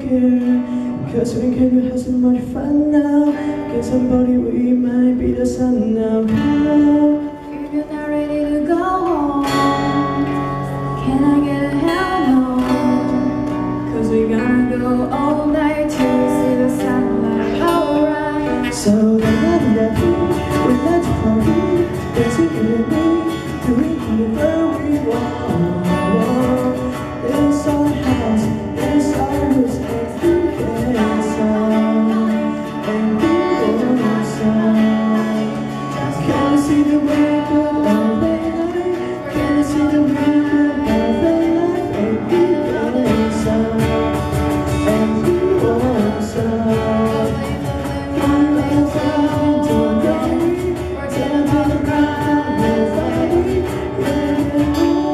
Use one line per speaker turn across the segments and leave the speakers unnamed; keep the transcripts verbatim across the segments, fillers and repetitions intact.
care, cause we can have so much fun now. Get somebody, we might be the sun now.
If you're not ready to go home, can I get a hell no? Cause we gonna go all night to see the sunlight, alright.
So the night that we let it party, dancing with me, doing whatever we want. It's our house, it's our roots, and we can song, and we will song. Can you see the way good of the night? Can you see the way good of the life? And we can song, and we will song. Find out how to go, we're gonna take a ride, nobody, yeah.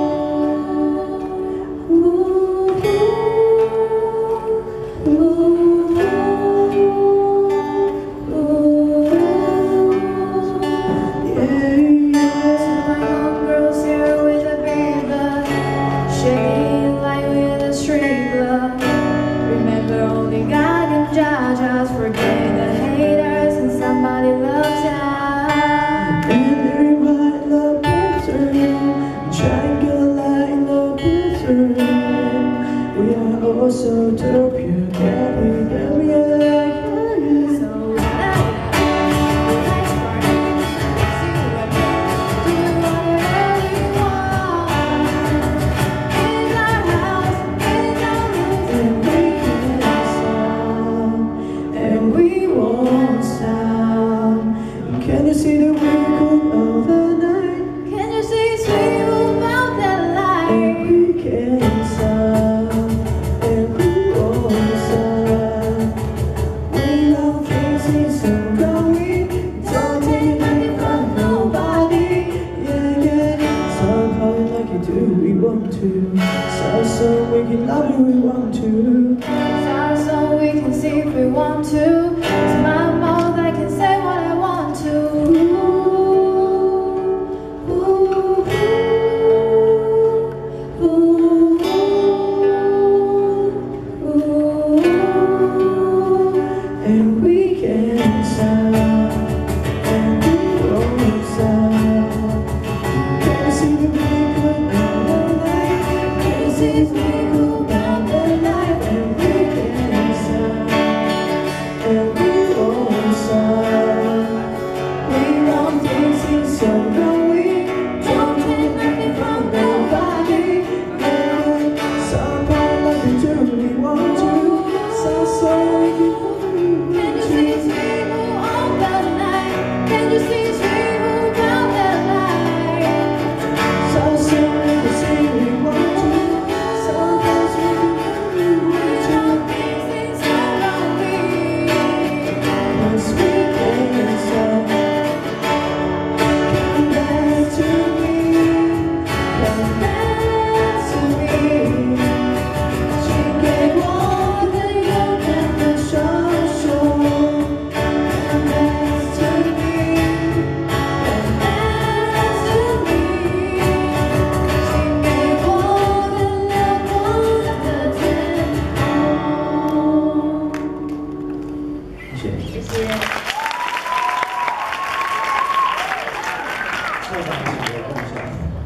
Just forget the haters and somebody loves ya.
And everybody loves better, triangle in the bitter. We are all so dope, you get me, get me, yeah, yeah.
So let's party, see what we do, whatever we want. In our house, in our rooms,
And we can song, and we won't stop. Can you see the wrinkle of the night?
can you see sweet about that light?
And we can stop, and we won't stop. We love crazy, so going. Don't take it from nobody. Yeah, yeah. So party like you do, we want to. So so we can love you, we want to.
Start so we can see if we want to. It's my mouth, I can say what I want to. Ooh, ooh, ooh, ooh, ooh.
And we can stop, and we won't stop. Can you see the wrinkle of the night? Can you see the wrinkle of the night? And we can stop, and we won't stop. We love dancing, so go we. Don't take nothing from nobody. Yeah, so party like we do, we want to. So so we can.
Can you see sweet on that night? Can you see sweet about that light?
So soon we can see we want to. So fast we can
We
reach
love
out.
these things so lonely.
Cause we can stop. Come back to me. Come back to me. 请给我的勇敢的双手。Come back to me. Come back to me. 请给我的亮光的天空。谢谢。
谢谢。
非常谢谢共享。